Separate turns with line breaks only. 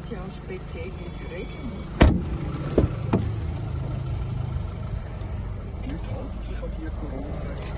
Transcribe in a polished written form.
ja spezielle Regeln.
Die Leute halten sich an die Corona-Regeln.